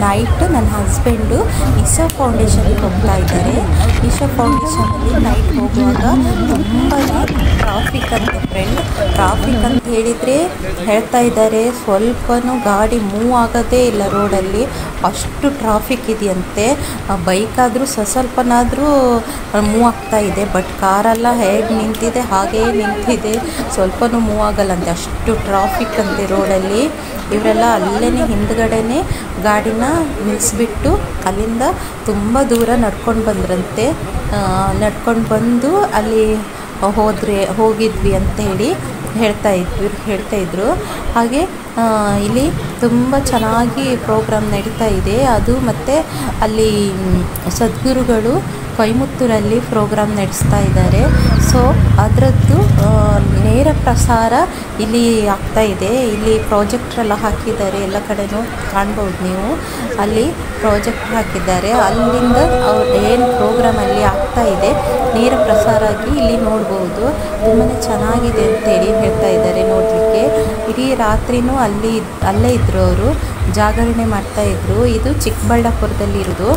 Night ನನ್ನ husband Isha ಫೌಂಡೇಶನ್ಗೆ ಹೋಗ್ತಾ ಇದ್ದಾರೆ. ಇಶಾ ಫೌಂಡೇಶನಲ್ಲಿ ನೈಟ್ ಹೋಗುವಾಗ ತುಂಬಾ ಟ್ರಾಫಿಕ್ ಅಂತ ಫ್ರೆಂಡ್. ಟ್ರಾಫಿಕ್ ಅಂತ ಹೇಳಿದರೆ ಹೇಳ್ತಾ ಇದ್ದಾರೆ ಸ್ವಲ್ಪನೂ ಗಾಡಿ ಮೂವ್ ಆಗೋದೇ ಇಲ್ಲ ರೋಡಲ್ಲಿ, ಅಷ್ಟು ಟ್ರಾಫಿಕ್ ಇದೆಯಂತೆ. ಬೈಕಾದರೂ ಸ್ವಲ್ಪನಾದರೂ ಮೂವ್ ಆಗ್ತಾ ಇದೆ, ಬಟ್ ಕಾರೆಲ್ಲ ಹೇಗೆ ನಿಂತಿದೆ ಹಾಗೇ ನಿಂತಿದೆ, ಸ್ವಲ್ಪನೂ ಮೂವ್ ಆಗಲ್ಲಂತೆ, ಅಷ್ಟು ಟ್ರಾಫಿಕ್ ಅಂತೆ ರೋಡಲ್ಲಿ. ಇವರೆಲ್ಲ ಅಲ್ಲೇ ಹಿಂದ್ಗಡೆನೇ ಗಾಡಿನ ನಿಲ್ಲಿಸ್ಬಿಟ್ಟು ಅಲ್ಲಿಂದ ತುಂಬ ದೂರ ನಡ್ಕೊಂಡು ಬಂದ್ರಂತೆ. ನಡ್ಕೊಂಡು ಬಂದು ಅಲ್ಲಿ ಹೋಗಿದ್ವಿ ಅಂತೇಳಿ ಹೇಳ್ತಾ ಇದ್ರು. ಹಾಗೆ ಇಲ್ಲಿ ತುಂಬ ಚೆನ್ನಾಗಿ ಪ್ರೋಗ್ರಾಮ್ ನಡೀತಾ ಇದೆ. ಅದು ಮತ್ತು ಅಲ್ಲಿ ಸದ್ಗುರುಗಳು ಕೊಯಮತ್ತೂರಲ್ಲಿ ಪ್ರೋಗ್ರಾಮ್ ನಡೆಸ್ತಾ ಇದ್ದಾರೆ. ಸೊ ಅದರದ್ದು ನೇರ ಪ್ರಸಾರ ಇಲ್ಲಿ ಆಗ್ತಾ ಇದೆ. ಇಲ್ಲಿ ಪ್ರಾಜೆಕ್ಟ್ರೆಲ್ಲ ಹಾಕಿದ್ದಾರೆ, ಎಲ್ಲ ಕಡೆನೂ ಕಾಣ್ಬೋದು ನೀವು. ಅಲ್ಲಿ ಪ್ರಾಜೆಕ್ಟ್ ಹಾಕಿದ್ದಾರೆ, ಅಲ್ಲಿಂದ ಅವ್ರು ಏನು ಪ್ರೋಗ್ರಾಮಲ್ಲಿ ಆಗ್ತಾ ಇದೆ ನೇರ ಪ್ರಸಾರ ಆಗಿ ಇಲ್ಲಿ ನೋಡ್ಬೋದು. ತುಂಬಾ ಚೆನ್ನಾಗಿದೆ ಅಂತೇಳಿ ಹೇಳ್ತಾ ಇದ್ದಾರೆ ನೋಡಲಿಕ್ಕೆ. ಇಡೀ ರಾತ್ರಿನೂ ಅಲ್ಲೇ ಇದ್ದರು, ಅವರು ಜಾಗರಣೆ ಮಾಡ್ತಾಯಿದ್ರು. ಇದು ಚಿಕ್ಕಬಳ್ಳಾಪುರದಲ್ಲಿ ಇರೋದು.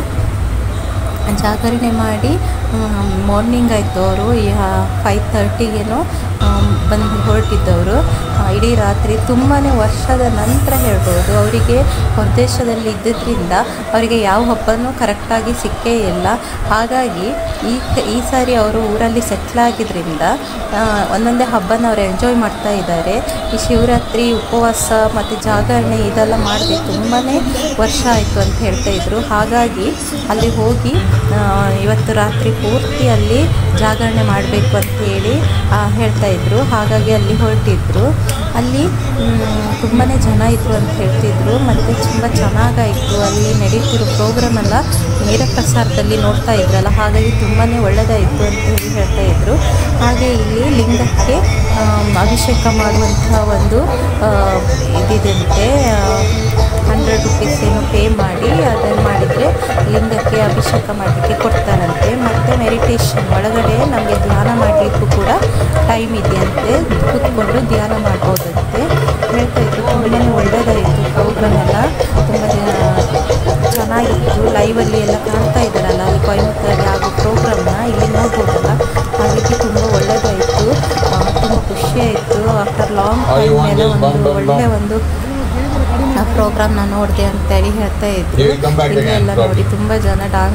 ಜಾಗರಣೆ ಮಾಡಿ ಮಾರ್ನಿಂಗ್ ಆಯಿತು, ಅವರು 5:30ಗೇನೋ ಬಂದು ಹೊರಟಿದ್ದವರು. ಇಡೀ ರಾತ್ರಿ ತುಂಬಾ ವರ್ಷದ ನಂತರ ಹೇಳ್ಬೋದು. ಅವರಿಗೆ ಹೊರದೇಶದಲ್ಲಿ ಇದ್ದಿದ್ದರಿಂದ ಅವರಿಗೆ ಯಾವ ಹಬ್ಬನೂ ಕರೆಕ್ಟಾಗಿ ಸಿಕ್ಕೇ ಇಲ್ಲ. ಹಾಗಾಗಿ ಈ ಸಾರಿ ಅವರು ಊರಲ್ಲಿ ಸೆಟ್ಲಾಗಿದ್ದರಿಂದ ಒಂದೊಂದೇ ಹಬ್ಬನ ಅವ್ರು ಎಂಜಾಯ್ ಮಾಡ್ತಾ ಇದ್ದಾರೆ. ಈ ಶಿವರಾತ್ರಿ ಉಪವಾಸ ಮತ್ತು ಜಾಗರಣೆ ಇದೆಲ್ಲ ಮಾಡಿದೆ ತುಂಬಾ ವರ್ಷ ಆಯಿತು ಅಂತ ಹೇಳ್ತಾಯಿದ್ರು. ಹಾಗಾಗಿ ಅಲ್ಲಿ ಹೋಗಿ ಇವತ್ತು ರಾತ್ರಿ ಪೂರ್ತಿ ಅಲ್ಲಿ ಜಾಗರಣೆ ಮಾಡಬೇಕು ಅಂತೇಳಿ ಹೇಳ್ತಾಯಿದ್ರು. ಹಾಗಾಗಿ ಅಲ್ಲಿ ಹೊರಟಿದ್ರು. ಅಲ್ಲಿ ತುಂಬಾ ಜನ ಇದ್ದರು ಅಂತ ಹೇಳ್ತಿದ್ರು. ಮತ್ತು ತುಂಬ ಚೆನ್ನಾಗಾಯಿತು. ಅಲ್ಲಿ ನಡೀತಿರೋ ಪ್ರೋಗ್ರಾಮೆಲ್ಲ ನೇರ ಪ್ರಸಾರದಲ್ಲಿ ನೋಡ್ತಾ ಇದ್ರಲ್ಲ, ಹಾಗಾಗಿ ತುಂಬಾ ಒಳ್ಳೆಯದಾಯಿತು ಅಂತ ಹೇಳಿ ಹೇಳ್ತಾಯಿದ್ರು. ಹಾಗೆ ಇಲ್ಲಿ ಲಿಂಗಕ್ಕೆ ಅಭಿಷೇಕ ಮಾಡುವಂಥ ಒಂದು ಇದಿದಂತೆ, 100 ರೂಪೀಸ್ ಏನು ಪೇ ಮಾಡಿ ಅದನ್ನು ಮಾಡಿದರೆ ಲಿಂಗಕ್ಕೆ ಅಭಿಷೇಕ ಮಾಡಲಿಕ್ಕೆ ಕೊಡ್ತಾರಂತೆ. ಮತ್ತು ಮೆಡಿಟೇಷನ್ ಒಳಗಡೆ ನಮಗೆ ಧ್ಯಾನ ಮಾಡಲಿಕ್ಕೂ ಕೂಡ ಟೈಮ್ ಇದೆಯಂತೆ, ಕೂತ್ಕೊಂಡು ಧ್ಯಾನ ಮಾಡ್ಬೋದಂತೆ ಹೇಳ್ತಾಯಿದ್ರು. ತುಂಬಾ ಒಳ್ಳೆಯದಾಯಿತು ಪ್ರೋಗ್ರಾಮ್ ಎಲ್ಲ, ತುಂಬ ಚೆನ್ನಾಗಿತ್ತು. ಲೈವಲ್ಲಿ ಎಲ್ಲ ಕಾಣ್ತಾ ಇದ್ದಾರಲ್ಲ, ಅಲ್ಲಿ ಕೊಯಮತ್ತೂರಲ್ಲಿ ಆಗೋ ಪ್ರೋಗ್ರಾಮ್ನ ಇಲ್ಲಿ ನೋಡ್ಬೋದಲ್ಲ, ಹಾಗಾಗಿ ತುಂಬ ಒಳ್ಳೆಯದಾಯಿತು. ತುಂಬ ಖುಷಿಯಾಯಿತು. ಆಫ್ಟರ್ ಲಾಂಗ್ ಟೈಮ್ ಮೇಲೆ ಒಂದು ಒಳ್ಳೆಯ ಒಂದು ಪ್ರೋಗ್ರಾಮ್ನ ನೋಡಿದೆ ಅಂತೇಳಿ ಹೇಳ್ತಾ ಇದ್ರು. ಇಲ್ಲೆಲ್ಲ ನೋಡಿ ತುಂಬ ಜನ ಡ್ಯಾನ್ಸ್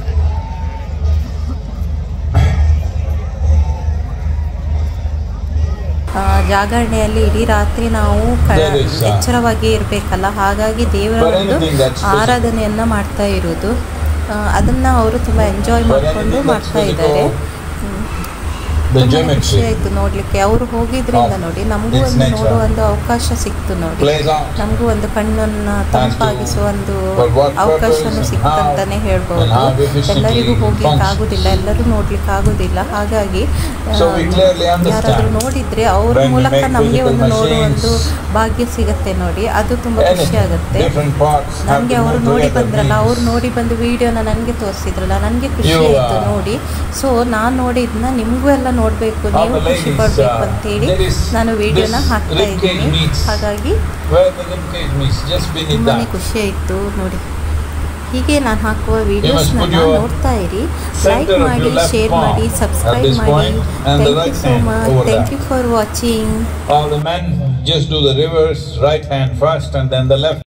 ಜಾಗರಣೆಯಲ್ಲಿ ಇಡೀ ರಾತ್ರಿ ನಾವು ಎಚ್ಚರವಾಗಿ ಇರಬೇಕಲ್ಲ, ಹಾಗಾಗಿ ದೇವರ ಒಂದು ಆರಾಧನೆಯನ್ನು ಮಾಡ್ತಾ ಇರೋದು. ಅದನ್ನು ಅವರು ತುಂಬ ಎಂಜಾಯ್ ಮಾಡಿಕೊಂಡು ಮಾಡ್ತಾ ಇದ್ದಾರೆ. ತುಂಬ ಖುಷಿ ಆಯಿತು ನೋಡಲಿಕ್ಕೆ. ಅವರು ಹೋಗಿದ್ರಿಂದ ನೋಡಿ ನಮಗೂ ಒಂದು ನೋಡುವ ಒಂದು ಅವಕಾಶ ಸಿಕ್ತು ನೋಡಿ, ನಮಗೂ ಒಂದು ಕಣ್ಣನ್ನು ತಂಪಾಗಿಸುವ ಒಂದು ಅವಕಾಶನೂ ಸಿಕ್ತಂತಲೇ ಹೇಳ್ಬೋದು. ಎಲ್ಲರಿಗೂ ಹೋಗ್ಲಿಕ್ಕಾಗೋದಿಲ್ಲ, ಎಲ್ಲರೂ ನೋಡ್ಲಿಕ್ಕಾಗೋದಿಲ್ಲ. ಹಾಗಾಗಿ ಯಾರಾದರೂ ನೋಡಿದರೆ ಅವ್ರ ಮೂಲಕ ನಮಗೆ ಒಂದು ನೋಡುವ ಒಂದು ಭಾಗ್ಯ ಸಿಗುತ್ತೆ ನೋಡಿ, ಅದು ತುಂಬ ಖುಷಿ ಆಗುತ್ತೆ. ನನಗೆ ಅವರು ನೋಡಿ ಬಂದ್ರಲ್ಲ, ಅವ್ರು ನೋಡಿ ಬಂದು ವಿಡಿಯೋನ ನನಗೆ ತೋರಿಸಿದ್ರಲ್ಲ, ನನಗೆ ಖುಷಿ ಆಯಿತು ನೋಡಿ. ಸೊ ನಾನು ನೋಡಿದ್ನ ನಿಮಗೂ ಎಲ್ಲ ನೋಡಬೇಕು, ನೀವು ಖುಷಿ ಪಡಬೇಕು ಅಂತೇಳಿ ನಾನು ವಿಡಿಯೋನ ಹಾಕ್ತಾ ಇದ್ದೀನಿ. ಹಾಗಾಗಿ ತುಂಬಾ ಖುಷಿ ಆಯಿತು ನೋಡಿ. ಹೀಗೆ ನಾನು ಹಾಕುವ ವಿಡಿಯೋಸ್ನ ನೋಡ್ತಾ ಇರಿ, ಲೈಕ್ ಮಾಡಿ, ಶೇರ್ ಮಾಡಿ, ಸಬ್ಸ್ಕ್ರೈಬ್ ಮಾಡಿ. Thank you so much. Thank you for watching. All the men just do the reverse, right hand first and then the left